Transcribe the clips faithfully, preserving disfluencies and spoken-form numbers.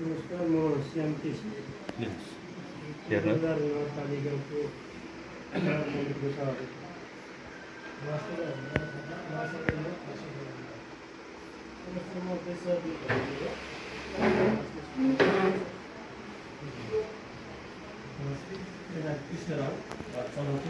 नमस्कार, म श्याम केसी नगरपालिकाको मन्त्रीको सभापति। कृष्णराव चलाउँछु।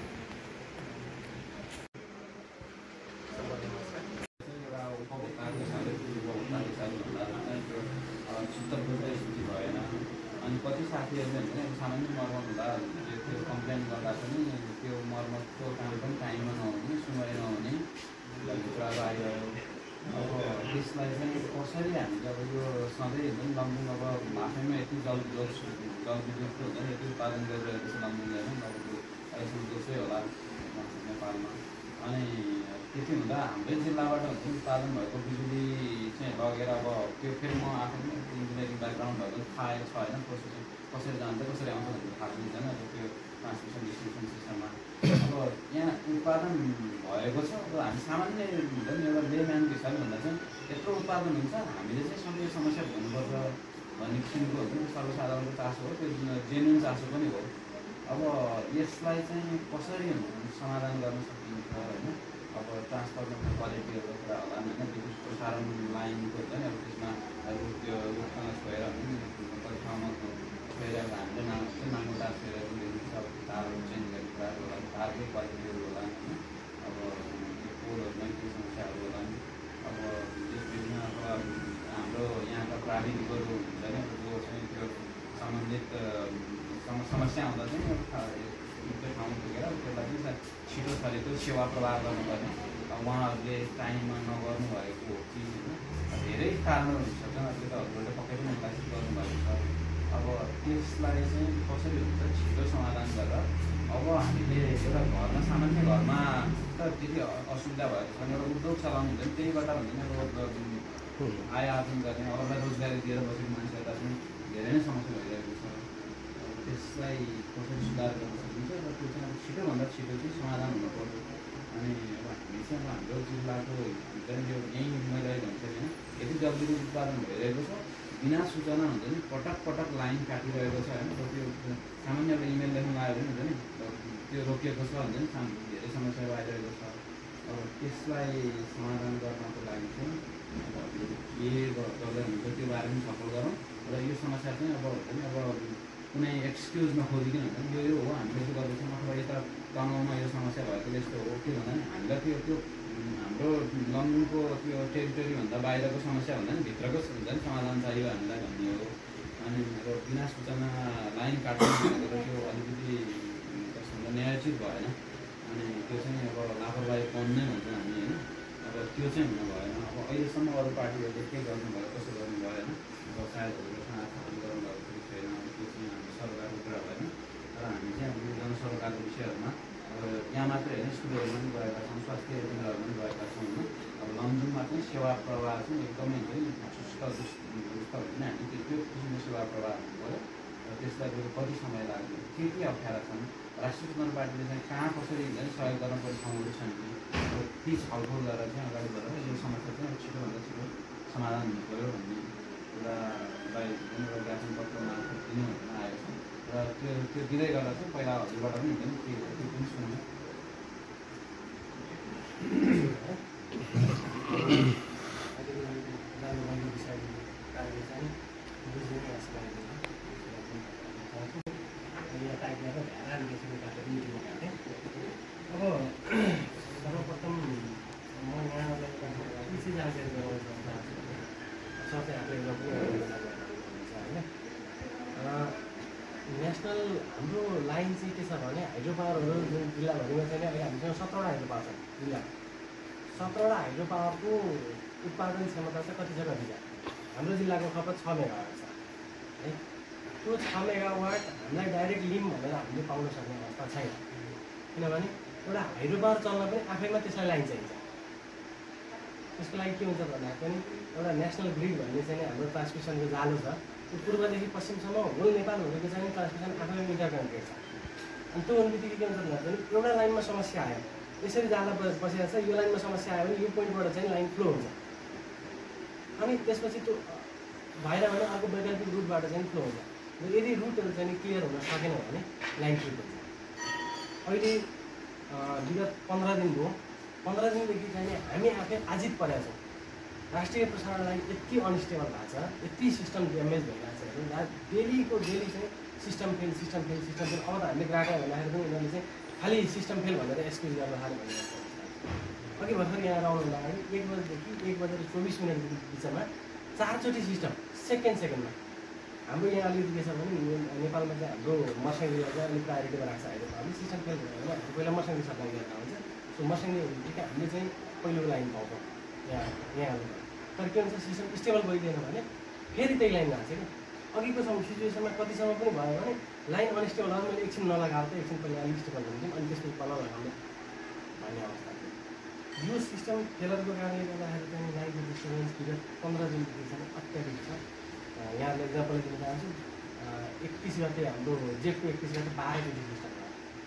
अनि कति साथीहरूले हुन्छ नि सामान्य मर्मत हुँदा त्यो कम्प्लेन गर्दा पनि त्यो मर्मतको काम पनि टाइममा नहुने, समय नहुने कुराहरू आइरह्यो। अब त्यसलाई चाहिँ कसरी हामीले अब यो सधैँ हुन्छ नि लमजुङ अब आफैमा यति जल जल जलविद्युतको हुन्छ नि यति उत्पादन गरिरहेको छ लमजुङले होइन, लगभग अहिलेसम्म दोषै होला नेपालमा। अनि त्यति हुँदा हाम्रै जिल्लाबाट हुन्छ नि उत्पादन भएको बिजुली चाहिँ लगेर अब त्यो फेरि म आफ्नो इन्जिनियरिङ ब्याकग्राउन्ड भएको थाहा छ होइन, प्रोसेस कसरी जान्छ कसरी आउँछ भनेर थाहा हुँदैन अब त्यो ट्रान्समिसन डिस्ट्रिब्युसन सिस्टममा। अब यहाँ उत्पादन भएको छ, अब हामी सामान्य हुन्छ नि एउटा लेम्यानको हिसाबले भन्दा चाहिँ यत्रो उत्पादन हुन्छ, हामीले चाहिँ सबै समस्या भन्नुपर्छ भन्ने किसिमको हुन्छ नि सर्वसाधारणको चासो हो, त्यो जेन्युन चासो पनि हो। अब यसलाई चाहिँ कसरी समाधान गर्न सकिन्छ होइन, अब ट्रान्सफर्मरको क्वालिटीहरूको कुरा होला होइन, विद्युत प्रसारण लाइनको हुन्छ नि अब त्यसमा अब त्यो रुखसँग छोएर कति ठाउँमा छोएर हामीले नाम चाहिँ नाङ्गो तार छोएर अब तारहरू चेन्ज गर्ने कुराहरू होला, तारकै क्वालिटीहरू होला होइन, अब त्यो पोलहरूमा के समस्याहरू होला नि। अब त्यस विभिन्न अब हाम्रो यहाँका प्राविधिकहरू हुन्छ नि जो चाहिँ त्यो सम्बन्धित समस्या आउँदा चाहिँ त्यो ठाउँमा पुगेर त्यसलाई चाहिँ छिटो छरितो सेवा प्रवाह गर्नुपर्ने, उहाँहरूले टाइममा नगर्नु भएको हो कि धेरै कारणहरू हुनसक्छ, त्यो त हजुरहरूले पक्कै पनि निर्वाचित गर्नुभएको छ। अब त्यसलाई चाहिँ कसरी हुन्छ छिटो समाधान गरेर अब हामीले एउटा घरमा सामान्य घरमा त त्यति असुविधा भएको छैन, एउटा उद्योग चलाउनु हुन्छ नि त्यहीबाट हुन्छ नि अब आय आर्जन गर्ने अरूलाई रोजगारी दिएर बसेको मान्छेहरूलाई पनि धेरै नै समस्या भइरहेको छ। त्यसलाई कसरी सुधार गर्न सकिन्छ र त्यो चाहिँ अब छिटोभन्दा छिटो चाहिँ समाधान हुनुपर्छ। अनि अब हामी चाहिँ अब हाम्रो जिल्लाको हुन्छ नि यो यहीँ मैले अहिले हुन्छ नि यति जलविद्युत उत्पादन भइरहेको छ, बिना सूचना हुन्छ नि पटक पटक लाइन काटिरहेको छ होइन, त्यो सामान्य अब इमेल लेख्नु आयो भने हुन्छ नि त्यो रोकिएको छ हुन्छ नि धेरै समस्याहरू आइरहेको छ। अब त्यसलाई समाधान गर्नको लागि चाहिँ अब के गर्दै हुन्छ त्यो बारेमा छलफल गरौँ र यो समस्या चाहिँ अब हुन्छ नि अब कुनै एक्सक्युज नखोजिकन हुन्छ नि यो यो हो हामीले चाहिँ गर्दैछौँ अथवा यता गाउँमा यो समस्या भएकोले यस्तो हो के भन्दा नि हामीलाई त्यो त्यो हाम्रो लमजुङको त्यो टेरिटोरीभन्दा बाहिरको समस्या भन्दा नि भित्रको हुन्छ नि समाधान चाहियो हामीलाई भन्ने हो। अनि अब बिना सूचना लाइन काट्नु भनेको त त्यो अलिकति कस्तो हुन्छ न्यायोचित भएन, अनि त्यो चाहिँ अब लापरवाही पन नै भन्छ हामी होइन, अब त्यो चाहिँ हुन भएन। अब अहिलेसम्म अरू पार्टीहरूले के गर्नुभयो कसो गर्नुभयो होइन, अब सायद थाहा गर्नुभएको पनि छैन, त्यो चाहिँ हाम्रो सरकारको कुरा भएन। र हामी चाहिँ अब जनसरकारको विषयहरूमा अब यहाँ मात्रै होइन स्कुलहरूमा पनि गएका छौँ, स्वास्थ्य केन्द्रहरूमा पनि गएका छौँ होइन। अब लमजुङमा चाहिँ सेवा प्रवाह चाहिँ एकदमै हुन्छ नि सुस्त दुस्त होइन, हामी त्यो त्यो किसिमको सेवा प्रवाह हुनु पऱ्यो र त्यसलाई कति समय लाग्यो, के के अप्ठ्यारा छन्, राष्ट्रिय स्वतन्त्र पार्टीले चाहिँ कहाँ कसरी हुन्छ नि सहयोग गर्नुपर्ने ठाउँहरू छन् कि अब ती छलफल गरेर चाहिँ अगाडि बढेर यो समस्या चाहिँ छिटोभन्दा छिटो समाधान हुनु पऱ्यो भन्ने कुरालाई एउटा ज्ञापन पत्र मार्फत दिनु भनेर आएको छ र त्यो त्यो दिँदै गर्दा चाहिँ पहिला हजुरबाट पनि हुन्छ नि के हो त्यो पनि सुन्नु। अब सर्वप्रथम म यहाँलाई कृषि जानकारी गराउन चाहन्छु, साथै आफूले एउटा पनि होइन। नेसनल हाम्रो लाइन चाहिँ के छ भने हाइड्रो पावरहरू जुन जिल्लाभरिमा छैन, अहिले हामीसँग सत्रवटा हाइड्रो पावर छ जिल्ला, सत्रवटा हाइड्रो पावरको उत्पादन क्षमता चाहिँ कति छ कति छ हाम्रो जिल्लाको खपत छ मेगावाट छ है। त्यो छ मेगावाट हामीलाई डाइरेक्ट लिम भनेर हामीले पाउन सक्ने अवस्था छैन, किनभने एउटा हाइड्रो पावर चल्न पनि आफैमा त्यसलाई लाइन चाहिन्छ। त्यसको लागि के हुन्छ भन्दाखेरि पनि एउटा नेसनल ग्रिड भन्ने चाहिँ हाम्रो ट्रान्समिसनको जालो छ, त्यो पूर्वदेखि पश्चिमसम्म होल नेपाल हुनेको चाहिँ ट्रान्समिसन आफैमा इन्टरकनेक्टेड छ। अनि त्यो हुने बित्तिकै के हुन्छ भन्दाखेरि एउटा लाइनमा समस्या आयो, यसरी जाला बसेको छ, यो लाइनमा समस्या आयो भने यो पोइन्टबाट चाहिँ लाइन फ्लो हुन्छ। अनि त्यसपछि त्यो भएर भने अर्को वैकल्पिक रुटबाट चाहिँ फ्लो हुन्छ। यदि रुटहरू चाहिँ क्लियर हुन सकेन भने लाइन ट्रिप हुन्छ। अहिले विगत पन्ध्र दिन भयो, पन्ध्र दिनदेखि चाहिँ हामी आफै आजित परेका छौँ। राष्ट्रिय प्रसारण लाइन यति अनस्टेबल भएको छ, यति सिस्टम ड्यामेज भइरहेको छ भने डेलीको डेली चाहिँ system fail system fail system fail. अब त हामीले ग्राहकलाई भन्दाखेरि पनि उनीहरूले चाहिँ खालि सिस्टम फेल भनेर एक्सक्युज गर्न थाल्यो भनिरहेको छ। अघि भर्खर यहाँ आउनु हुँदाखेरि एक बजीदेखि एक बजेर चौबिस मिनट बिचमा चारचोटि सिस्टम सेकेन्ड सेकेन्डमा। हाम्रो यहाँ अलिकति के छ भने नेपालमा चाहिँ हाम्रो मर्स्याङलाई चाहिँ अलिक प्रायोरिटीमा राख्छ। अहिले हामीले सिस्टम फेल भयो भने हाम्रो पहिला मर्स्याङ सप्लाई गरेर हुन्छ। सो मर्स्याङ ठिकै हामीले चाहिँ पहिलो लाइन पाउँछौँ यहाँ यहाँ तर के हुन्छ सिस्टम स्टेबल भइदिएन भने फेरि त्यही लाइन गएको छ कि अघिको समय सिचुएसनमा कतिसम्म पनि भयो भने लाइन अनस्टेबल भयो मैले एकछिन नलगाएको त एकछिन पहिला अलिक स्टेबल हुन्थ्यौँ अनि त्यसपछि तल लगाउने भन्ने अवस्था थियो। यो सिस्टम फेलरको कारणले गर्दाखेरि चाहिँ लाइनको डिस्टर्बेन्स पिरियड पन्ध्र दिनदेखि चाहिँ अत्याधिक छ। यहाँले इक्जाम्पल दिन चाहन्छु, एकतिस गते हाम्रो जेठको एकतिस गते बाह्रचोटि सिस्टम भयो।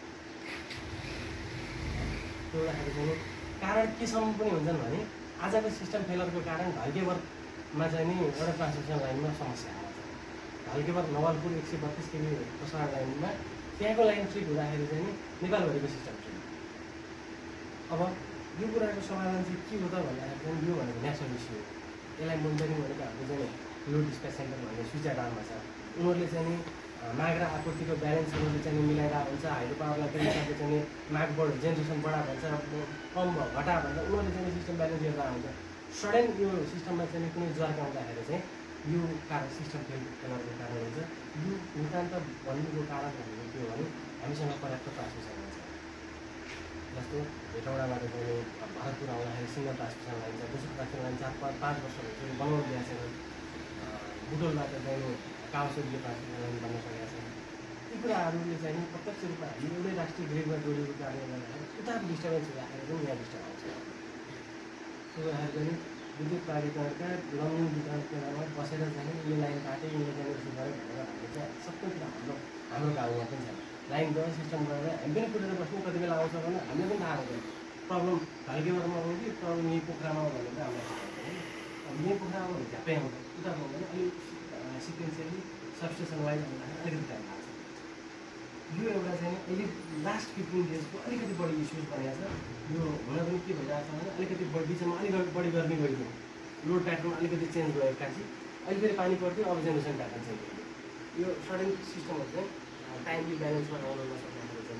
त्यो हुँदाखेरि चाहिँ कारण केसम्म पनि हुन्छन् भने आजको सिस्टम फेलरको कारण ढल्केवरमा चाहिँ नि एउटा ट्रान्समिसन लाइनमा समस्या आएको छ। ढल्केवर नवलपुर एक सय बत्तिस केबी प्रसारण लाइनमा त्यहाँको लाइन ट्रिप हुँदाखेरि चाहिँ नेपालभरिको सिस्टम ट्रिप। अब यो कुराको समाधान चाहिँ के हो त भन्दाखेरि चाहिँ यो भनेको नेसनल इस्यु हो। यसलाई मोनिटरिङ भनेको हाम्रो चाहिँ लोड डिस्प्याच सेन्टर भन्ने स्विचरमा छ। उनीहरूले चाहिँ नि माग र आपूर्तिको ब्यालेन्सहरूले चाहिँ मिलाइरहेको हुन्छ। हाइड्रो पावरलाई त्यो हिसाबले चाहिँ माग बढ जेनेरेसन बढा भन्छ, कम घटा भन्छ, उनीहरूले चाहिँ सिस्टम ब्यालेन्स गरेर हुन्छ। सडन यो सिस्टममा चाहिँ कुनै ज्वार आउँदाखेरि चाहिँ यो कारण सिस्टम फेल फेलरको कारण हुन्छ। यो नितान्त भन्नुको कारण भनेको के हो भने हामीसँग पर्याप्त ट्रान्समिसन हुन्छ। जस्तो हेटौँडाबाट चाहिँ भरतपुर आउँदाखेरि सिङ्गल ट्रान्समिसन लाइन छ, दोस्रो ट्रान्समिसन लाइन चार पाँच पाँच वर्ष भइसक्यो बनाउनु ल्याएको छैन। बुटोलबाट चाहिँ काउसुरले ट्रान्समिसन लाइन बन्न सकेका छैन। यी कुराहरूले चाहिँ प्रत्यक्ष रूपमा हामी एउटै राष्ट्रिय ग्रिडमा जोडिएको कारणले गर्दाखेरि उता डिस्टर्बेन्स हुँदाखेरि पनि यहाँ डिस्टर्ब आउँछ। त्यो भएर चाहिँ विद्युत प्राधिकरणका लङ्गिङ वितरण केन्द्रमा बसेर चाहिँ यो लाइन काट्यो यो लाइन यसो गऱ्यो भनेर हामीले चाहिँ सबै कुरा हाम्रो हाम्रो गाउँमा पनि छैन। लाइन गयो सिस्टम गरेर हामी पनि कुटेर बस्नु कति बेला आउँछ भने हामीले पनि थाहा हुँदैन। प्रब्लम ढल्केवरमा आउनु कि प्रब्लम यहीँ पोखरामा आउँ भनेर हामीलाई थाहा हुँदैन। अब यहीँ पोखरामा भने झ्याप्पै आउँछ, उता भयो भने अलिक सिक्वेन्सियली सबस्टेसन वाइज भन्दाखेरि अलिकति टाइम लाग्छ। यो एउटा चाहिँ अहिले लास्ट फिफ्टिन डेजको अलिकति बढी इस्युज बनिएको छ। यो हुन पनि के भइरहेको छ भने अलिकति बढी बिचमा अलिक बढी गर्मी गइदियो, लोड प्याटर्न अलिकति चेन्ज भयो एक्कासी, अहिले फेरि पानी पर्थ्यो, अब जेनेरेसन प्याटर्न चेन्ज भयो। यो सडन सिस्टमहरू चाहिँ टाइमली ब्यालेन्समा आउन नसक्दाखेरि चाहिँ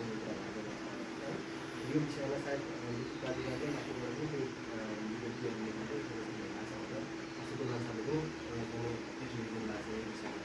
यो विषयमा सायद प्राधिकरणले माथिबाट पनि त्यही विज्ञप्तिहरू लेखेर आशुको मान्छेले पनि एउटा चाहिँ एजुकेसन भएको विषयमा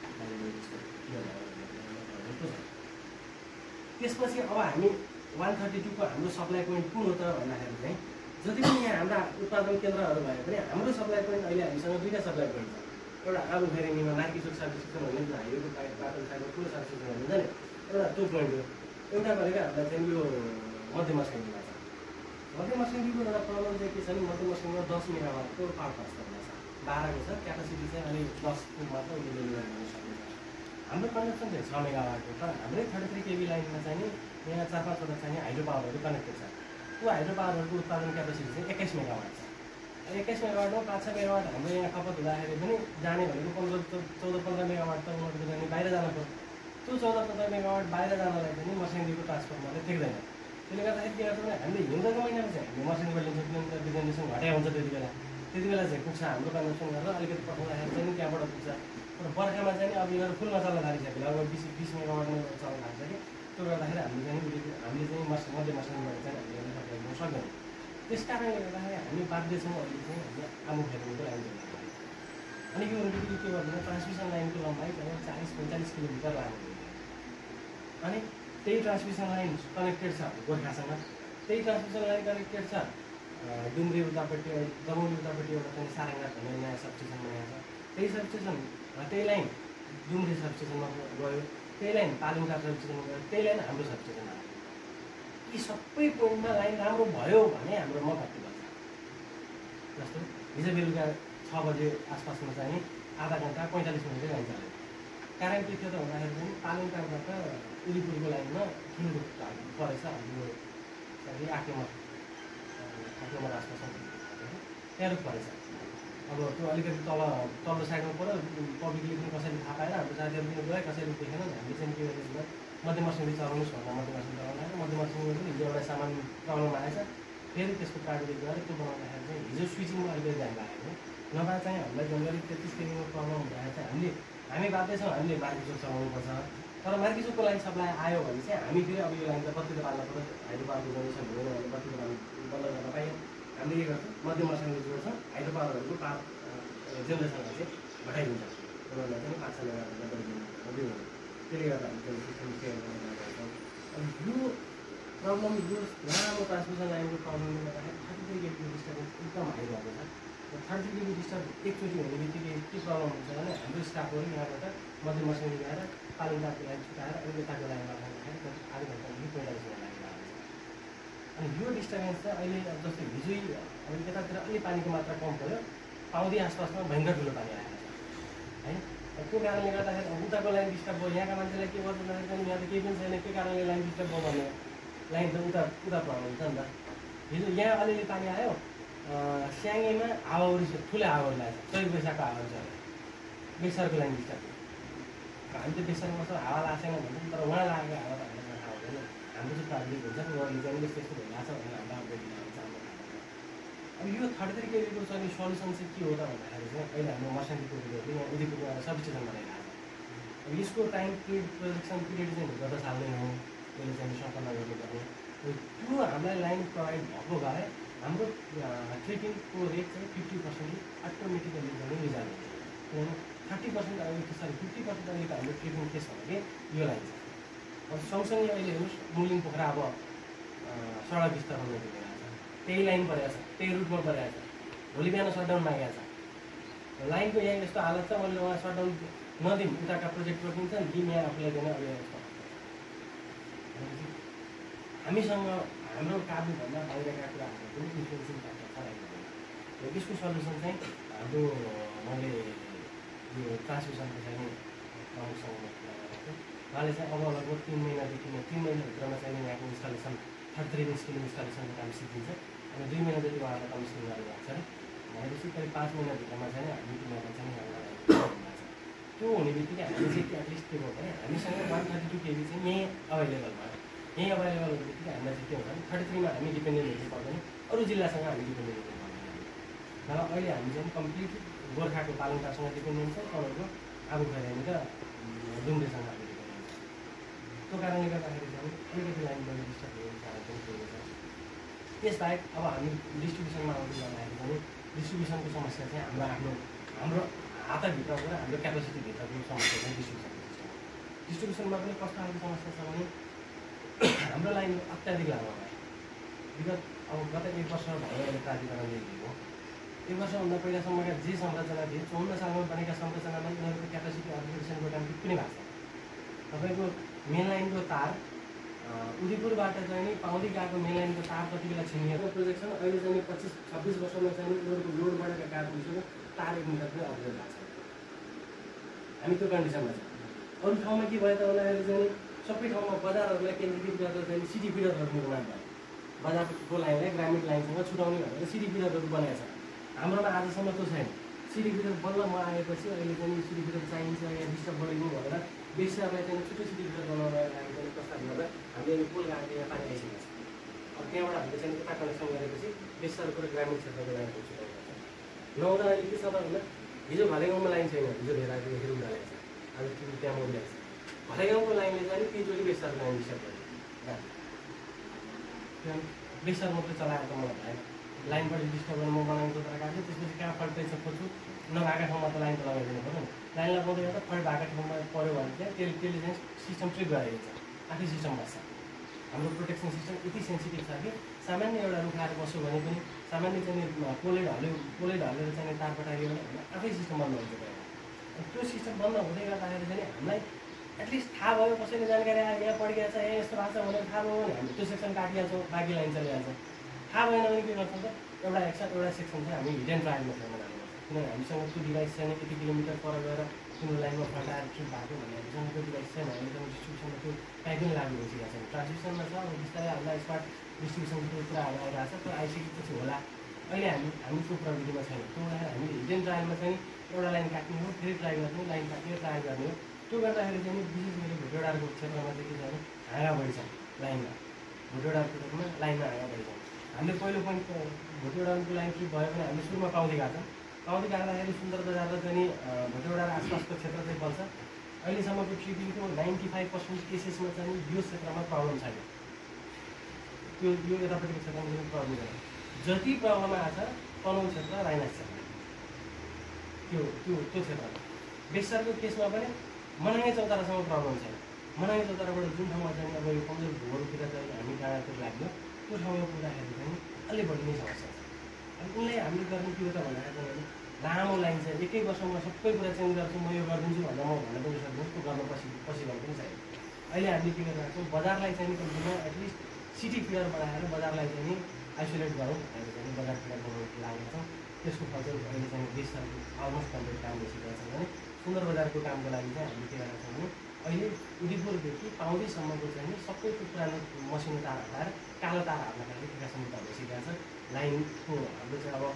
चाहिँ त्यसपछि अब हामी वान थर्टी टूको हाम्रो सप्लाई पोइन्ट कुन हो त भन्दाखेरि चाहिँ जति पनि यहाँ हाम्रा उत्पादन केन्द्रहरू भए पनि हाम्रो सप्लाई पोइन्ट अहिले हामीसँग दुईवटा सप्लाई पोइन्ट छ। एउटा आलु फेरिनीमा नार्किचोक सर्भिस स्टेसन भन्ने हाइवेको बाटो साइडमा ठुलो सर्भिस स्टेसन हुन्छ नि, एउटा त्यो पोइन्ट हो। एउटा भनेको हामीलाई चाहिँ यो मध्यमस्याङमा छ। मध्यमस्याङको एउटा प्रब्लम चाहिँ के छ भने मध्यमस्याङमा दस मेगावाटको पावर ट्रान्सफरमा छ, बाह्रको छ, क्यापासिटी चाहिँ अलिक दसको मात्र उसले डेलिभर गर्न सक्छ। हाम्रो कनेक्सन चाहिँ छ मेगावाटको, तर हाम्रै थर्टी थ्री केबी लाइनमा चाहिँ यहाँ चार पाँचवटा चाहिँ हाइड्रो पावरहरू कनेक्टेड छ। त्यो हाइड्रो पावरहरूको उत्पादन क्यापासिटी चाहिँ एक्काइस मेगावाट छ। एक्काइस मेगावाटमा पाँच छ मेगावाट हाम्रो यहाँ खपत हुँदाखेरि पनि जाने भनेको पन्ध्र चौध पन्ध्र मेगावाट त उनीहरूको जाने बाहिर जानु पर्छ। त्यो चौध पन्ध्र मेगावाट बाहिर जानलाई पनि मर्स्याङदेखिको ट्रान्सफर्मरले ठेक्दैन। त्यसले गर्दाखेरि के गर्छ भने हामीले हिउँदको महिनामा चाहिँ हामीले मर्स्याङबाट लिन्छ, किनभने जेनेरेसन घटाइ हुन्छ त्यति बेला त्यति बेला चाहिँ पुग्छ हाम्रो कन्जम्सन गरेर अलिकति पठाउँदाखेरि चाहिँ त्यहाँबाट पुग्छ। तर बर्खामा चाहिँ अब यिनीहरू फुलमा चल्न थालिसक्यो, लगभग बिस बिस मेगावाटमा चल्न थाल्छ कि त्यो गर्दाखेरि हामीले चाहिँ हामीले चाहिँ मर्स मध्य मर्स्याङबाट चाहिँ हामीले सप्लाई गर्न सक्दैनौँ। त्यस कारणले गर्दाखेरि हामी बाध्य छौँ अहिले चाहिँ हामीले आमु फेर्नुको लाइन जोड्नु पर्यो। अनि यो भनेको के भन्दा ट्रान्समिसन लाइनको लम्बाइ चाहिँ चालिस पैँतालिस किलोमिटर लामो हुन्छ। अनि त्यही ट्रान्समिसन लाइन कनेक्टेड छ गोर्खासँग, त्यही ट्रान्समिसन लाइन कनेक्टेड छ डुम्री उतापट्टि दमौली उतापट्टि एउटा चाहिँ सारङ्गा भन्ने नयाँ सबस्टेसन बनाएको छ। त्यही सबस्टेसन त्यही लाइन डुम्री सबस्टेसनमा गयो, त्यही लाइन पालुङका सबस्टेसनमा गयो, त्यही लाइन हाम्रो सबस्टेसनमा आयो। यी सबै पोइन्टमा लाइन राम्रो भयो भने हाम्रोमा कति बन्छ। जस्तो हिजो बेलुका छ बजे आसपासमा चाहिँ आधा घन्टा पैँतालिस मिनटै लाइन चल्यो। कारण के थियो त भन्दाखेरि चाहिँ पालुङकाबाट उलिपुरको लाइनमा ठुलो परेछ हाम्रो आठ नम्बर आठ नम्बर आसपासमा त्यहाँ रुख परेछ। अब त्यो अलिकति तल तल्लो साइडमा पऱ्यो, पब्लिकले पनि कसैले थाहा पाएर हाम्रो साथीहरू पनि गयो, कसैले देखेन। हामीले चाहिँ के गरेको भन्दा मध्यमश्रेणी चलाउनुहोस् भन्दा मध्यमश्रेणी चलाउनु आयो। मध्यमश्रेणीमा पनि हिजो एउटा सामान प्रब्लम आएछ, फेरि त्यसको प्राविधिक गरेर त्यो बनाउँदाखेरि चाहिँ हिजो स्विचिङमा अलिकति ध्यान लागेको नभए चाहिँ हामीलाई जनवरी तेत्तिस केजीको प्रब्लम हुँदाखेरि चाहिँ हामीले हामी बाध्य छौँ, हामीले मार्केट चलाउनुपर्छ। तर मार्केटको लाइन सप्लाई आयो भने चाहिँ हामी फेरि अब यो लाइन त कति त पाल्नु पऱ्यो, हाइड्रो पावरको जनरेसन हुँदैन भने कति त पाल्नु बन्द गर्न पाइयो। हामीले के गर्छौँ, मध्यमश्रेणी जोड्छौँ, हाइड्रो पावरहरूको पावर जेनेरेसनलाई चाहिँ घटाइदिन्छ। उनीहरूलाई चाहिँ पाँच छ मेगा गरिदिनु दिनु। त्यसले गर्दा हामी सिस्टम केयर गर्न लाग्छौँ। अनि यो प्रब्लम यो लामो ट्रान्समिसन लाइनको प्रब्लमले गर्दाखेरि थर्टी थ्री केबी डिस्टर्बेन्स एकदम हाई भएको छ। थर्टी थ्री केबी डिस्टर्ब एकचोटि हुने बित्तिकै के प्रब्लम हुन्छ भने हाम्रो स्टाफहरू यहाँबाट मध्यमश्रेणी गएर पालिङटाको लाइन छुटाएर अनि यताको लाइनमा राख्दाखेरि आधा घन्टादेखि पैँतालिस मिनट लाइन लाग्छ। अनि यो डिस्टर्बेन्स चाहिँ अहिले जस्तै हिजै अब यतातिर अलि पानीको मात्रा कम पऱ्यो, पाउँदी आसपासमा भयङ्कर ठुलो पानी आएको छ है। त्यो कारणले गर्दाखेरि उताको लाइन डिस्टर्ब भयो। यहाँका मान्छेलाई के गर्छ भन्दाखेरि यहाँ त केही पनि छैन, के कारणले लाइन डिस्टर्ब भयो भने लाइन त उता उता प्रब्लम हुन्छ नि त। हिजो यहाँ अलिअलि पानी आयो, स्याङ्गेमा हावाहुरी ठुलो हावाहुरी लागेको छ, चौध पैसाको हावा छ, बेसरको लाइन डिस्टर्ब। हामी त बेसरमा बस्छौँ, हावा लाग्छ छैन भन्छौँ, तर उहाँ लागेको हावा त हामीलाई थाहा हुँदैन। हाम्रो चाहिँ प्राविधिक हुन्छ नि, उहाँले चाहिँ यस्तो यस्तो भइरहेको छ भनेर हामीलाई अपडेट दिनुहुन्छ। अब यो थर्टी थ्री केबीको चाहिँ सल्युसन चाहिँ के हो त भन्दाखेरि चाहिँ अहिले हाम्रो मर्सान्तीको भिडियोहरूले यहाँ उदयपुरमा सब स्टेसन बनाइरहेको छ। अब यसको टाइम पिरियड प्रोजेक्सन पिरियड चाहिँ गत साल नै हो, यसले चाहिँ सम्पन्न गर्नुपर्ने। त्यो हामीलाई लाइन प्रोभाइड भएको भए हाम्रो ट्रिपिङको रेट चाहिँ फिफ्टी पर्सेन्ट अटोमेटिकली पनि रिजल्भ हुन्छ। किनभने थर्टी पर्सेन्ट अलिक सरी फिफ्टी पर्सेन्ट अलिक हाम्रो ट्रिपिङ के छ भने यो लाइन छ। अब सँगसँगै अहिले हेर्नुहोस् मुलिङ पोखरा अब सडक विस्तार हुने भइरहेको छ, त्यही लाइन परेको छ, त्यही रुटमा परेको छ। भोलि बिहान सटडाउन मागेको छ लाइनको। यहाँ यस्तो हालत छ, मैले उहाँ सटडाउन नदिउँ, उताका प्रोजेक्ट रोकिन्छ नि, दिम यहाँ आफूलाई दिने अब यस्तो हामीसँग हाम्रो काबुभन्दा बाहिरका कुराहरू पनि इन्फ्लुएन्सिङ फ्याक्टर छ राखेको। यसको सल्युसन चाहिँ हाम्रो मैले यो ट्रान्समिसनको चाहिँ प्रमुखसँग कुरा गरेको थिएँ। उहाँले चाहिँ अब लगभग तिन महिनादेखि नै तिन महिनाभित्रमा चाहिँ यहाँको इन्स्टलेसन थर्टी थ्री इन्चको इन्स्टलेसनको काम सिकिन्छ। अनि दुई महिना जति उहाँलाई कमिसन गरेर भएको छ अरे। भनेपछि करिब पाँच महिनाभित्रमा चाहिँ हामी तिनीहरूलाई चाहिँ यहाँबाट त्यो हुने बित्तिकै हामी चाहिँ एटलिस्ट के भयो भने हामीसँग वान थर्टी टू केबी चाहिँ यहीँ अभाइलेबल भयो। यहीँ अभाइलेबल हुने बित्तिकै हामीलाई चाहिँ के हुन्छ भने थर्टी थ्रीमा हामी डिपेन्डेन्ट हुनु पर्दैन, अरू जिल्लासँग हामी डिपेन्डेन्ट हुनु पर्दैन। र अहिले हामी चाहिँ कम्प्लिट गोर्खाको पालिङटासँग डिपेन्डेन्ट छ, तपाईँको आबु खैरानी र डुम्रेसँग हामी डिपेन्डेन्ट छ। त्यो कारणले गर्दाखेरि चाहिँ अलिकति लाइन बढी डिस्टर्ब हुने कारण पनि पुगेको छ। त्यसबाहेक अब हामी डिस्ट्रिब्युसनमा आउँदै जाँदाखेरि पनि डिस्ट्रिब्युसनको समस्या चाहिँ हाम्रो आफ्नो हाम्रो हातभित्रको र हाम्रो क्यापेसिटीभित्रको समस्या चाहिँ डिस्ट्रिब्युसन सिस्टम। डिस्ट्रिब्युसनमा पनि कस्तो खालको समस्या छ भने हाम्रो लाइन अत्याधिक लामो भयो। विगत अब गत एक वर्ष भयो अहिले प्राधिकरणले दिएको। एक वर्षभन्दा पहिलासम्मका जे संरचना थिए चौन्न सालमा बनेका संरचनामा यिनीहरूको क्यापेसिटी अपग्रेडेसनको काम कुनै भएको छैन। तपाईँको मेन लाइनको तार उदयपुरबाट चाहिँ नि पाउँदै गएको मेन लाइनको तार कति बेला छिनिएको प्रोजेक्सन अहिले चाहिँ पच्चिस छब्बिस वर्षमा चाहिँ उनीहरूको लोड बढेका कार पुगिसक्यो, तार एक मिटर पनि अपग्रेड भएको छ। हामी त्यो कन्डिसनमा छ। अरू ठाउँमा के भयो त भन्दाखेरि चाहिँ सबै ठाउँमा बजारहरूलाई केन्द्रीकृत गरेर चाहिँ सिटी फिडरहरू निर्माण भयो। बजारको लाइनलाई ग्रामीण लाइनसँग छुटाउने भनेर सिटी फिडरहरू बनाएको छ। हाम्रोमा आजसम्म त्यो छैन। सिटी फिडर बल्ल म आएपछि अहिले चाहिँ सिटी फिडर चाहिन्छ, यहाँ डिस्टर्ब बढेको भनेर बेसीहरूलाई चाहिँ छुट्टै सिटी फिडर बनाउनलाई लागि चाहिँ प्रस्ताव गर्दा हामीले अहिले पुल गाएको यहाँ पानी आइसकेको छ। अब त्यहाँबाट हामीले चाहिँ यता कनेक्सन गरेपछि बेसीहरूको र ग्रामीण क्षेत्रको लाइनको छुटाएको छ। नहुँदा अहिले के छ त भन्दा हिजो भालेगाउँमा लाइन छैन, हिजो धेरैदेखि उडालेको छ, आज त्यहाँ मोडिरहेको छ। भालेगाउँको लाइनले चाहिँ तिनचोटि बेसीहरूको लाइन डिस्टर्ब गर्यो। बेसर मात्रै चलाएर त मलाई भएन, लाइनबाट डिस्टर्ब गरेर म बनाएको तर काट्छु। त्यसपछि कहाँ फल्ट रहेछ खोज्छु, नभएका ठाउँमा त लाइन त लगाइदिनु पऱ्यो नि। लाइन लगाउँदै गर्दा फल्ट भएको ठाउँमा पऱ्यो भने चाहिँ त्यसले त्यसले चाहिँ सिस्टम ट्रिप गराइदिन्छ, आफै सिस्टम बस्छ। हाम्रो प्रोटेक्सन सिस्टम यति सेन्सिटिभ छ कि सामान्य एउटा रुखाएर बस्यो भने पनि सामान्य चाहिँ पोलेट हल्यो पोलेट हलेर चाहिँ तार पठाइदियो भने आफै सिस्टम बन्द हुन्छ। त्यो सिस्टम बन्द हुँदै गर्दाखेरि चाहिँ हामीलाई एटलिस्ट थाहा भयो, कसैले जानकारी आयो यहाँ पढिरहेको छ, यहाँ यस्तो भएको छ भनेर थाहा भयो भने हामी त्यो सेक्सन काटिहाल्छौँ, बाँकी लाइन चलिहाल्छ। थाहा भएन भने के गर्छौँ त एउटा एक्सन एउटा सेक्सन चाहिँ हामी हिडन ट्रायलमा छैन जानुपर्छ। किनभने हामीसँग त्यो डिभाइस छैन, यति किलोमिटर पर गएर कुनै लाइनमा फल्टाएर ट्रिप भएको भने हामीसँग त्यो डिभाइस छैन। हामीसँग डिस्ट्रिब्युसनमा त्यो काहीँ पनि लागु भइसकेको छैन। ट्रान्समिसनमा छ, बिस्तारै हामीलाई स्मार्ट डिस्ट्रिब्युसनको कुराहरू आइरहेको छ, त्यो आइसकेपछि होला अहिले हामी हामीको प्रविधिमा छैन। त्यो हुँदाखेरि हामीले हिडन ट्रायलमा चाहिँ एउटा लाइन काट्ने हो, फेरि ट्राई गर्ने, लाइन काट्ने, ट्राई गर्ने हो। त्यो गर्दाखेरि चाहिँ विशेष गरी भुटेडारको क्षेत्रमा चाहिँ के छ भने हाँगा बढी छ लाइनमा। भुटेडारको क्षेत्रमा लाइनमा हाँगा बढी छ। हामीले पहिलो पोइन्ट भुटेडारको लाइन के भयो भने हामीले सुरुमा पाउँदै काट्छौँ। पाउँदै काट्दाखेरि सुन्दर बजार र चाहिँ भुटेडार आसपासको क्षेत्र चाहिँ पर्छ। अहिलेसम्मको ट्रिपिङको नाइन्टी फाइभ पर्सेन्ट केसेसमा चाहिँ यो क्षेत्रमा प्रब्लम छैन। त्यो यो यतापट्टिको क्षेत्रमा पनि प्रब्लम छैन। जति प्रब्लम आएको छ तनहुँ क्षेत्र, राइनास क्षेत्र, त्यो त्यो त्यो क्षेत्रमा। बेसारको केसमा पनि मनाङ्गे चौतारासँग प्रब्लम छैन। मनाङ्गे चौताराबाट जुन ठाउँमा चाहिँ अब यो कमजोर भूहरूतिर चाहिँ हामी डाँडातिर लाग्यो, त्यो ठाउँमा पुग्दाखेरि चाहिँ अलि बढी नै समस्या छ। अनि उनलाई हामीले गर्ने के हो त भन्दाखेरि चाहिँ लामो लाइन चाहिँ एकै वर्षमा सबै कुरा चेन्ज गर्छु, म यो गरिदिन्छु भन्दा म भन्न पनि सक्दिनँ। त्यो गर्न पोसिबल पोसिबल पनि छैन। अहिले हामीले के गरिरहेको छौँ, बजारलाई चाहिँ कम्तीमा एटलिस्ट सिटी फिडर बनाएर बजारलाई चाहिँ नि आइसोलेट गरौँ भनेर चाहिँ बजार फिडर बनाउनु लागेको छ। त्यसको फल चाहिँ अहिले चाहिँ देशहरू अलमोस्ट कम्प्लिट काम भइसकेको छ भने सुन्दर बजारको कामको लागि चाहिँ हामीले के गरेका छौँ भने अहिले उदिपुरदेखि पाउँदैसम्मको चाहिँ नि सबैको पुरानो मसिनो तार हटाएर कालो तार हाल्न लागि ठेका समिति भइसकेको छ। लाइनको हाम्रो चाहिँ अब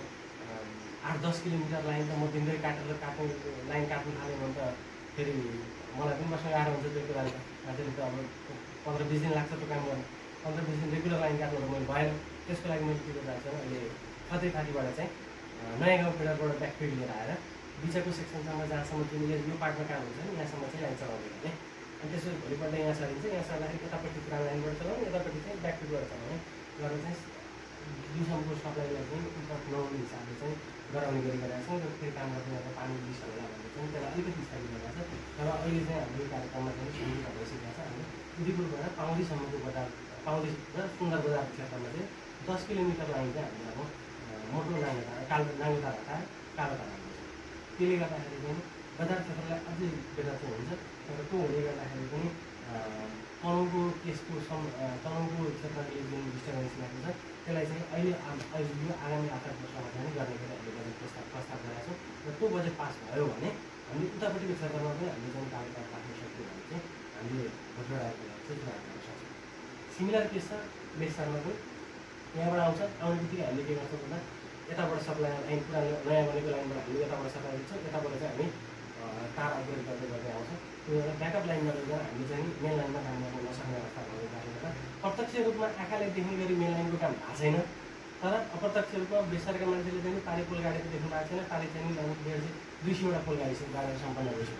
आठ दस किलोमिटर लाइन त म दिनदै काटेर काट्नु लाइन काट्नु थाल्यो भने त फेरि मलाई पनि बस्न गाह्रो हुन्छ। त्यो कुरा त मान्छेले त अब पन्ध्र बिस दिन लाग्छ त्यो काम गर्नु। पन्ध्र बिस दिन रेगुलर लाइन काट्नु मैले भएन। त्यसको लागि मैले के गरिरहेको छु अहिले कतै फाटीबाट चाहिँ नयाँ गाउँ फिडरबाट ब्याकफिड लिएर आएर बिचको सेक्सनसम्म जहाँसम्म तिमीले यो पार्टमा काम हुन्छ नि यहाँसम्म चाहिँ लाइन चलाउँदै भने अनि त्यसपछि भोलिपल्ट यहाँ सरिन्छ। यहाँ सर्दाखेरि यतापट्टि पुरानो लाइनबाट चलाउने, यतापट्टि चाहिँ ब्याकफिडबाट चलाउने गरेर चाहिँ दुईसम्मको सप्लाईलाई चाहिँ इम्प्याक्ट नहुने हिसाबले चाहिँ गराउने गरी गरेका छौँ। र फेरि काम गर्दै गर्दा पानी लिस होला भनेर चाहिँ त्यसलाई अलिकति स्थायी गरेको छ। र अहिले चाहिँ हाम्रो यो कार्यक्रममा चाहिँ समिति भइसकेको छ। हामी उदिपुरबाट पाउँदैसम्मको बजार पाउँदै र सुन्दर बजार क्षेत्रमा चाहिँ दस किलोमिटर लाइन चाहिँ हामीले अब मोटो नाङ्गो तारा कालो नाङ्गो तारा हटाएर कालो तारा हाल्छ। त्यसले गर्दाखेरि चाहिँ बजार क्षेत्रलाई अझै बेटर चाहिँ हुन्छ। र त्यो हुँदै गर्दाखेरि पनि तनहुँको केसको सम तनहुँको क्षेत्रले जुन डिस्टर्बेन्स ल्याएको छ त्यसलाई चाहिँ अहिले अहिले यो आगामी आर्थिक वर्षमा चाहिँ गर्ने गरी हामीले बजेट प्रस्ताव प्रस्ताव गरेका छौँ। र त्यो बजेट पास भयो भने हामीले उतापट्टिको क्षेत्रमा पनि हामीले चाहिँ कालो तार राख्न सक्यो भने चाहिँ हामीले भोटडारको लागि चाहिँ चुनाव गर्न सक्छौँ। सिमिलर केस छ बेसारमा पनि। यहाँबाट आउँछ, आउने बित्तिकै हामीले के गर्छौँ भन्दा यताबाट सप्लाई लाइन पुरानो नयाँ बनेको लाइनबाट हामीले यताबाट सप्लाई दिन्छौँ। यताबाट चाहिँ हामी तार अपग्रेड गर्दै गर्दै आउँछ। त्यो एउटा ब्याकअप लाइनमा लगेर हामीले चाहिँ मेन लाइनमा काम गर्न नसक्ने अवस्था भएको कारणले गर्दा प्रत्यक्ष रूपमा आँखाले देख्ने गरी मेन लाइनको काम भएको छैन। तर अप्रत्यक्ष रूपमा बेसारका मान्छेले चाहिँ पारी पोल गाडीको देख्नु भएको छैन। पारी चाहिँ लाइन चाहिँ दुई सयवटा पोल गाडी गाडेर सम्पन्न भइसक्यो।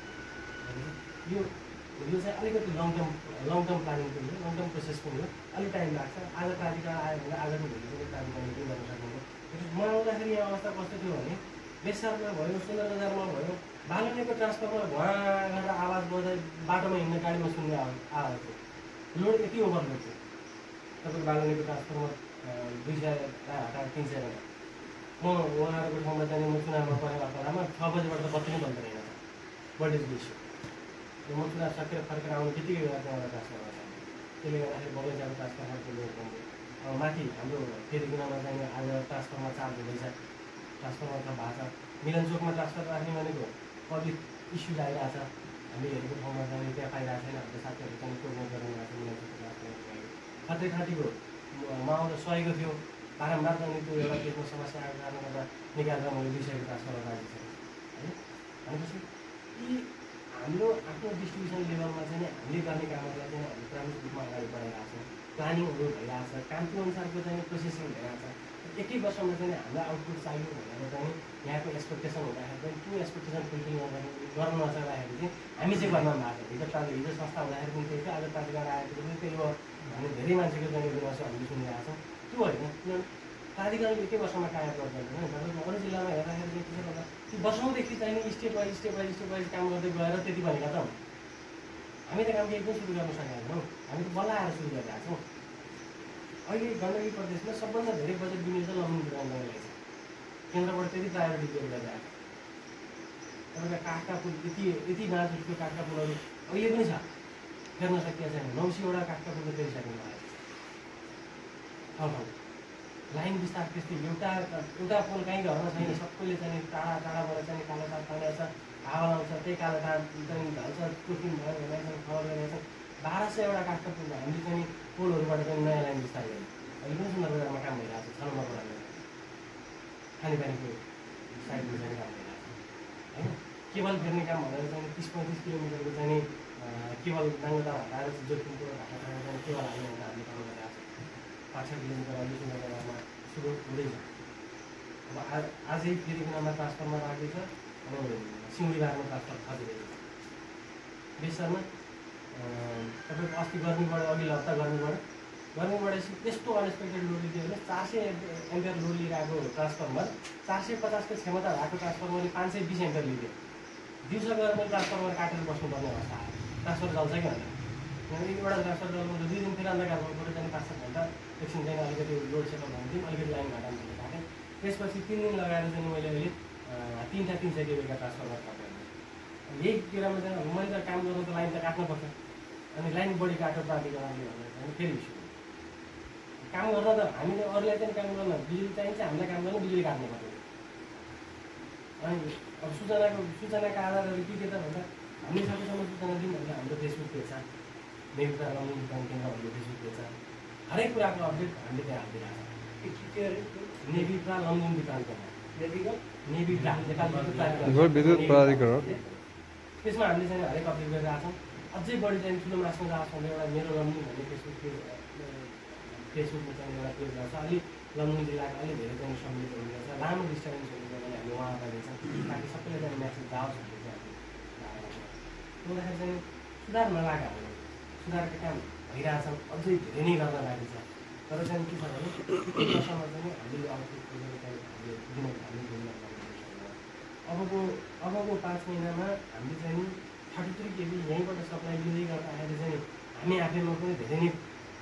यो यो चाहिँ अलिकति long term long term planning पनि हो, लङ टर्म प्रोसेस पनि हो। अलिक टाइम लाग्छ। आज प्राधिकरण आयो भने आज पनि भोलि पनि प्राधिकरण पनि गर्न सक्नुहुन्छ। म आउँदाखेरि यहाँ अवस्था कस्तो थियो भने बेसारमा भयो, सुन्दर बजारमा भयो, बालुनीको ट्रान्सफरमा भुवा गरेर आवाज बजाइ बाटोमा हिँड्ने गाडीमा सुन्ने आवाज आवाज थियो। लोड यति ओभरलोड थियो। तपाईँको बालुनीको ट्रान्सफरमा दुई सय हटाएर तिन सय बेला म उहाँहरूको ठाउँमा जाने म चुनावमा परेको बेलामा छ बजीबाट त बत्ती नै बन्द रहेन छ भोल्टेज इस्यु। म चुनाव सकेर फर्केर आउने बित्तिकै एउटा त्यहाँबाट ट्रान्सफर गर्छ। त्यसले गर्दाखेरि बगैँचाको ट्रान्सफरको लोड कम्ती। अब माथि हाम्रो फेरि गुनामा जाने आज ट्रान्सफरमा चार्ज हुँदैछ। ट्रान्सफरमा त भएको छ। मिलन चोकमा ट्रान्सफर राख्ने भनेको पब्लिक इस्यु आइरहेको छ। हामी हेरेको ठाउँमा जाने त्यहाँ पाइरहेको छैन। हाम्रो साथीहरू चाहिँ कोर्डिनेट गरिरहेको छ मिलन चोकको ट्रान्सफर। खत्रै खाँटीको म आउँदा सहेको थियो। बारम्बार जाने त्यो एउटा केसमा समस्या आएको कारणले गर्दा निकालेर मैले दुई सयको ट्रान्सफर राखेको छु है। भनेपछि यी हाम्रो आफ्नो डिस्ट्रिब्युसन लेभलमा चाहिँ हामीले गर्ने कामहरूलाई चाहिँ हामीले क्रमिक रूपमा अगाडि बढाइरहेको छौँ। प्लानिङहरू भइरहेको छ। कामको अनुसारको चाहिँ प्रोसेसिङ भइरहेको छ। एकै वर्षमा चाहिँ हामीलाई आउटपुट चाहियो भनेर चाहिँ यहाँको एक्सपेक्टेसन हुँदाखेरि चाहिँ त्यो एक्सपेक्टेसन फुलफिल गर्न गर्न नसक्दाखेरि चाहिँ हामी चाहिँ गर्न भएको छ। हिजो प्राधिकरण हिजो संस्था हुँदाखेरि पनि त्यही थियो, आज प्राधिकरण आएको पनि त्यही हो भने धेरै मान्छेको चाहिँ गुनासो हामीले सुनिरहेको छौँ। त्यो होइन, किनभने प्राधिकरणले एकै वर्षमा कायम गर्दैन। तपाईँको अरू जिल्लामा हेर्दाखेरि चाहिँ के छ भन्दा त्यो वर्षौँदेखि चाहिँ नि step wise step wise step wise काम गर्दै गएर त्यति भनेका त हामी त काम केही पनि सुरु गर्न सकेका छैनौँ। हामी त बल्ल आएर सुरु गरिरहेको छौँ। अहिले गण्डकी प्रदेशमा सबभन्दा धेरै बजेट विनियोजन लमजुङ गण्डकीलाई छ। केन्द्रबाट त्यति प्रायोरिटी दिएर गरिरहेको छ। तपाईँका काठका पुल यति यति नाजुक त्यो काठका पुलहरू अहिले पनि छ, फेर्न सकिएको छैन। नौ सयवटा काठका पुल फेरिसक्नु भएको छ ठाउँ ठाउँ। लाइन विस्तार त्यस्तै एउटा एउटा पोल कहीँ घरमा छैन। सबैले चाहिँ टाढा टाढाबाट चाहिँ कालो तार तानेको छ। हावा लाउँछ, त्यही कालो तार चाहिँ ढल्छ। कुकिङ भयो भने चाहिँ खबर गरेको छ। बाह्र सयवटा काठका पुल हामीले चाहिँ पोलहरूबाट चाहिँ नयाँ लाइन विस्तार गर्यो। अहिले पनि सुन्दर बजारमा काम भइरहेको छ छ नम्बरको लागि। खानेपानीको साइडमा चाहिँ काम गरिरहेको छ होइन। केबल फेर्ने काम भनेर चाहिँ तिस पैँतिस किलोमिटरको चाहिँ केबल नाङ्गोटा हटाएर चाहिँ जोधपुरको ढाकासँग चाहिँ केबल हाल्ने भनेर हामीले काम गरिरहेको छ। पाँच छ किलोमिटर अलिक नगरमा सुरु हुँदैछ। अब आज आजै फेरि कुनामा ट्रान्सफर्मर राख्दैछ अनि सिउँडीबारमा ट्रान्सफर खसिँदैछ। बेसरमा तपाईँको अस्ति गर्मीबाट अघिल्लो हप्ता गर्मीबाट गर्मीबाट त्यस्तो अनएक्सपेक्टेड लोड लिदियो भने चार सय एम्पियर लोड लिइरहेको ट्रान्सफर्मर चार सय पचासको क्षमता भएको ट्रान्सफर्मरले पाँच सय बिस एम्पियर लिदियो। दिउँसो गएर मैले ट्रान्सफर्मर काटेर बस्नुपर्ने अवस्था आयो। ट्रान्सफर चल्छ कि भनेर एउटा ट्रान्सफर चल्नु दुई दिन फेरि अन्त गाड्नु पऱ्यो। चाहिँ पाँच सात घन्टा एकछिन चाहिँ अलिकति लोड सेटल भन्थ्यौँ, अलिकति लाइन घटाउनु काटेँ। त्यसपछि तिन दिन लगाएर चाहिँ मैले अहिले तिनवटा तिन सय केबीका ट्रान्सफर्मर काटेँ। यही कुरामा चाहिँ मैले त काम गर्नु त लाइन त काट्नुपर्छ, अनि लाइन बढी काट्यो प्राधिकरणले भनेर फेरि इस्यु काम गर्न त हामीले अरूलाई चाहिँ काम गर्न बिजुली चाहिन्छ, हामीलाई काम गर्न बिजुली काट्नु पर्यो। अनि अब सूचनाको सूचनाका आधारहरू के के त भन्दा हामीले सकेसम्म सूचना दिउँ भने हाम्रो फेसबुक पेज छ, नेविका लम्बिङ विज्ञान केन्द्र भन्ने फेसबुक पेज छ। हरेक कुराको अपडेट हामीले त्यहाँ हालिदिरहेको छ। नेविका लम्बिङ विज्ञान केन्द्र नेविका नेविका नेपाल विद्युत प्राधिकरण त्यसमा हामीले चाहिँ हरेक अपडेट गरिरहेको छौँ। अझै बढी चाहिँ ठुलो मासमा जाओस् भने एउटा मेरो लम्बिङ भन्ने फेसबुक पेज फेसबुकमा चाहिँ एउटा पेज गर्छ। अलिक लम्बिङ जिल्लाको अलिक धेरै चाहिँ सम्मिलित हुँदैछ। लामो डिस्टेन्स हुँदैन भने हामी उहाँलाई दिन्छौँ ताकि सबैले चाहिँ म्यासेज जाओस् भन्ने चाहिँ हामी लाग्छ। चाहिँ सुधार नलाग्यो हामीले सुधारको काम भइरहेछौँ, अझै धेरै नै गर्न लागि छ। तर चाहिँ के छ भने एक वर्षमा चाहिँ हामीले आउटपुट चाहिँ हामीले दिन हामीले दिन अबको अबको पाँच महिनामा हामीले चाहिँ थर्टी थ्री केबी यहीँबाट सप्लाई लिँदै गर्दाखेरि चाहिँ हामी आफैमा पनि धेरै नै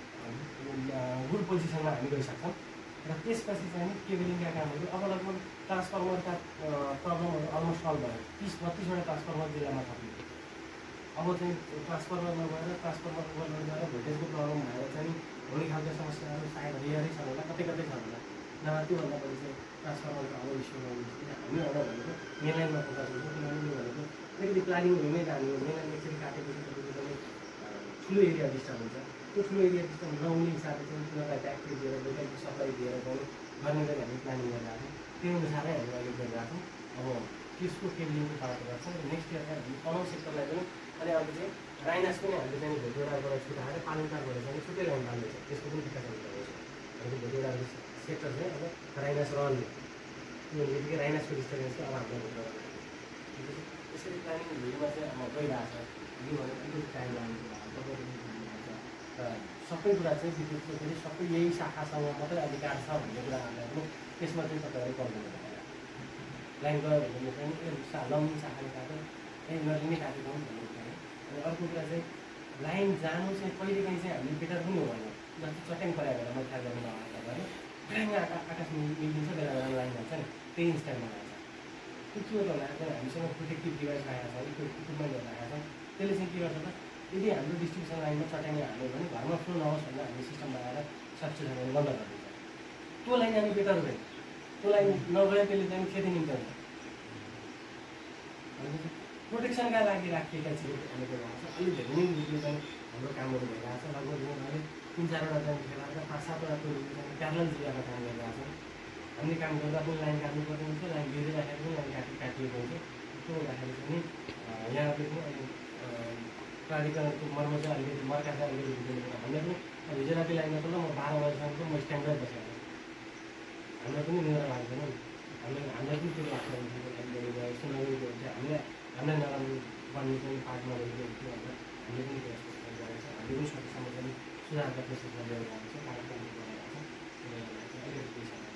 गुड पोजिसनमा हामी गइसक्छौँ। र त्यसपछि चाहिँ केबलिङका कामहरू अब लगभग ट्रान्सफर्मरका प्रब्लमहरू अलमोस्ट सल्भ भयो। तिस बत्तिसवटा ट्रान्सफर्मर जिल्लामा थपियो। अब चाहिँ ट्रान्सफर्मर नभएर ट्रान्सफर्मर ओभरलोड गरेर भोल्टेजको प्रब्लम भएर चाहिँ हुने खालको समस्याहरू सायद रियरै छ होला, कतै कतै छ होला। नभए त्योभन्दा बढी चाहिँ ट्रान्सफर्मरको अब इस्यु गर्नु हामी एउटा भनेको मेन लाइनमा फोकस गर्छौँ। किनभने यो भनेको अलिकति प्लानिङहरूमै जाने हो। मेन लाइन एकचोटि काटेपछि तपाईँको पनि ठुलो एरिया डिस्टर्ब हुन्छ। त्यो ठुलो एरिया डिस्टर्ब नहुने हिसाबले चाहिँ तिनीहरूलाई ब्याट्री दिएर वैकल्पिक सप्लाई दिएर चाहिँ गर्ने गरी हामी प्लानिङ गरिरहेको छौँ। त्यो अनुसारै हामी अहिले गरिरहेको छौँ। अब त्यसको केबलिङको पार्ट गर्छौँ। नेक्स्ट इयर चाहिँ हामी पनौँ सेक्टरलाई पनि अनि अर्को चाहिँ राइनास पनि हामीले चाहिँ भोटेडाबाट छुटाएर पालुङटारबाट चाहिँ छुट्टै लाइन बाल्दैछ। त्यसको पनि विकास गरिरहेको छ। हामीले भोटेडा सेक्टर चाहिँ अब राइनास रहने त्यो यतिकै राइनासको डिस्टर्बेन्स चाहिँ अब हाम्रो त्यसरी प्लानिङहरूमा चाहिँ अब गइरहेको छ। यो भने अलिकति टाइम लाग्ने कुरा र सबै कुरा चाहिँ विद्युतको फेरि सबै यही शाखासँग मात्रै अधिकार छ भन्ने कुराहरूलाई पनि त्यसमा चाहिँ तपाईँहरू गर्नु पर्छ। लाइन गयो भने पनि ए लम्बिङ शाखाले काट्यो ए यिनीहरूले नै काटेको भन्ने कुरा। अनि अर्को कुरा चाहिँ लाइन जानु चाहिँ कहिलेकाहीँ चाहिँ हामीले बेटर पनि हो भने जस्तो चट्याङ पऱ्यो भने मैले थाहा गर्नु नआएको भने फ्याङ आकाश मिलिदिन्छ, बेला बेला लाइन जान्छ नि त्यही इन्स्टाइलमा जान्छ। त्यो के हो त भन्दाखेरि हामीसँग प्रोटेक्टिभ डिभाइस राखेको छ, इक्विपमेन्टहरू राखेको छ। त्यसले चाहिँ के गर्छ त यदि हाम्रो डिस्ट्रिब्युसन लाइनमा चट्याङ हाल्यो भने घरमा फ्लो नहोस् भनेर हामीले सिस्टम बनाएर सब्सिडी बन्द गरिदिन्छ। त्यो लाइन हामी बेटर हुँदैन, त्यो लाइन नगए त्यसले चाहिँ क्षति निम्ति हुन्छ। प्रोटेक्सनका लागि राखिएका चिजहरू भनेको छ। अलिक धेरै नै रूपले चाहिँ हाम्रो कामहरू भइरहेको छ। लगभग अलिक तिन चारवटा चाहिँ खेलाएर पाँच सातवटा टोलीले चाहिँ प्यारल जिल्लामा काम गरिरहेको छ। हामीले काम गर्दा पनि लाइन काट्नुपर्ने हुन्छ, लाइन दिँदैराखेर पनि लाइन काटि काटिएको हुन्छ। त्यो हुँदाखेरि चाहिँ यहाँले पनि अहिले प्राधिकरणको मर्म चाहिँ अलिकति मर्का चाहिँ अलिकति दिनु हामीले पनि हिजो राति लाइनमा त ल म बाह्र बजीसम्म म स्ट्यान्डै बसेको हामीलाई पनि निद्रा लाग्दैन। हामीले हामीलाई पनि त्यो लाग्छ यस्तो नगरेको हुन्छ। हामीलाई हामीलाई नराम्रो बन्ने पनि पार्ट नगरेको हुन्छ भनेर हामीले पनि त्यो गरेको छ। हामीले पनि सकेसम्म पनि सुधारका प्रोसेसमा ल्याएर जान्छ, कार्यक्रम गरिरहेको छ। अलिकति